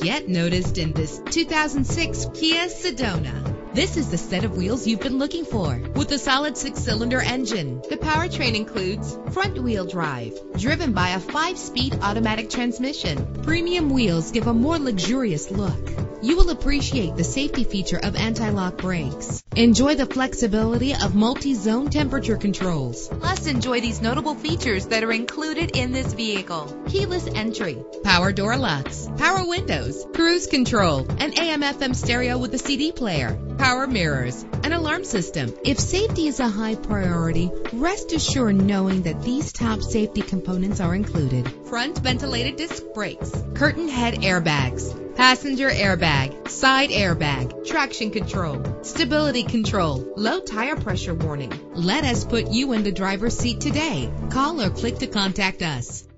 Get noticed in this 2006 Kia Sedona. This is the set of wheels you've been looking for, with a solid 6-cylinder engine. The powertrain includes front-wheel drive, driven by a 5-speed automatic transmission. Premium wheels give a more luxurious look. You will appreciate the safety feature of anti-lock brakes. Enjoy the flexibility of multi-zone temperature controls. Plus, enjoy these notable features that are included in this vehicle: keyless entry, power door locks, power windows, cruise control, an AM/FM stereo with a CD player, power mirrors, an alarm system. If safety is a high priority, rest assured knowing that these top safety components are included: front ventilated disc brakes, curtain head airbags, passenger airbag, side airbag, traction control, stability control, low tire pressure warning. Let us put you in the driver's seat today. Call or click to contact us.